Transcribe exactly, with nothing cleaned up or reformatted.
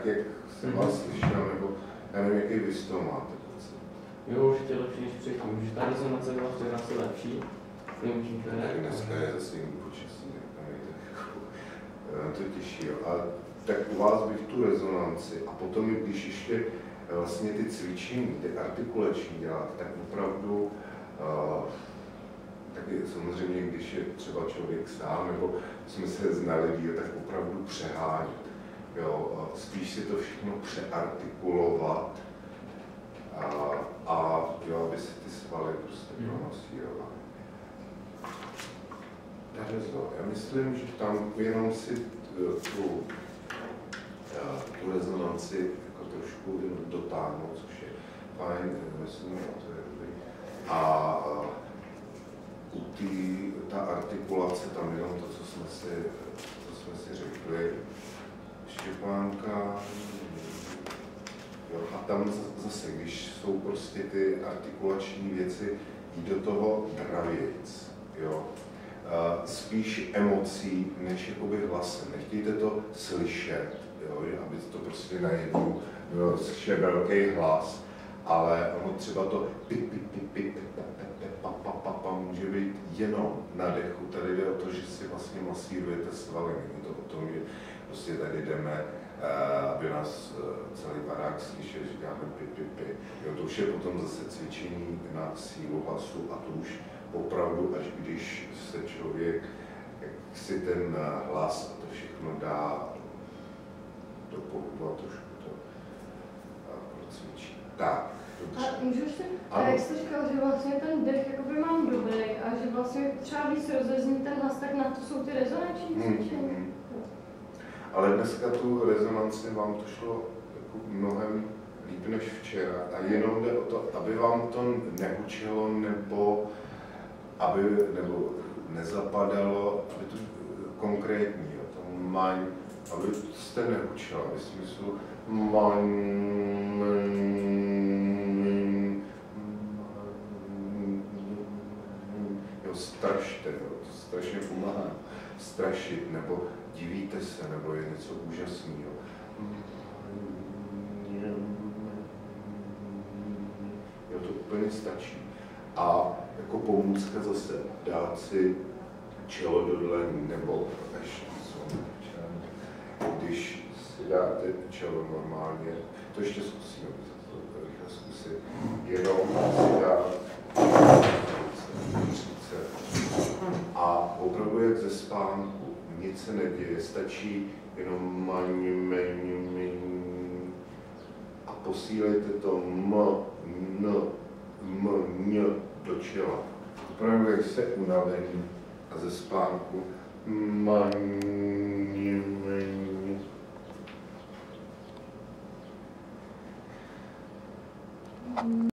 tak, jak jsem vás slyšel, nebo já nevím, jaký vy z toho máte pocit. Jo, určitě lepší než předtím, že ta rezonace byla včera asi lepší. Nevím, že ne. Dneska je zase jiný počasí, to těší, jo. A tak u vás bych tu rezonanci a potom, když ještě vlastně ty cvičení, ty artikulační dělat, tak opravdu, uh, taky samozřejmě, když je třeba člověk sám, nebo jsme se znali, tak opravdu přehánět. Jo, spíš si to všechno přeartikulovat a, a jo, aby se ty svaly prostě promasírovaly. Já myslím, že tam jenom si tu, tu rezonanci jako trošku dotáhnout, což je fajn, myslím, a to je dobrý. A u tý, ta artikulace, tam jenom to, co jsme si, co jsme si řekli, Štěpánka, jo, a tam zase, když jsou prostě ty artikulační věci, jít do toho dravějc, jo. Spíš emocí, než jakoby hlasem. Nechtějte to slyšet, jo, aby to prostě najednou bylo slyšet velký hlas, ale ono třeba to pi, pi, pi, pi, pi, pa, pa, pa, pa, může být jenom na dechu. Tady jde o to, že si vlastně masírujete svaly. Není to o tom, že prostě tady jdeme, aby nás celý barák slyšel, že děláme pi, pi, pi. Jo, to už je potom zase cvičení na sílu hlasu a to už opravdu, až když se člověk si ten hlas a to všechno dá do pohybu a trošku to procvičí. Tak, dobře. A můžu si, a jak jste říkal, že vlastně ten dech jakoby mám dobrý a že vlastně třeba víc rozezní ten hlas, tak na to jsou ty rezonanční cvičení. Hmm. Ale dneska tu rezonanci vám to šlo jako mnohem líp než včera a jenom jde o to, aby vám to nehučelo nebo aby nebo nezapadalo, aby to konkrétní, jo, to maň, aby jste neučila ve smyslu maň, jo, strašte, jo, to strašně pomáhá, strašit, nebo divíte se, nebo je něco úžasného. Jo, to úplně stačí. A jako pomůcka zase dát si čelo do dlaní, nebo ještě když si dáte čelo normálně, to ještě zkusíme, to rychle zkusit, jenom si dát a opravdu jak ze spánku, nic se neděje, stačí jenom maň, maň, maň, a posílejte to m, n, m, ň do čela. Opravdu jak se unavený a ze spánku maň, maň.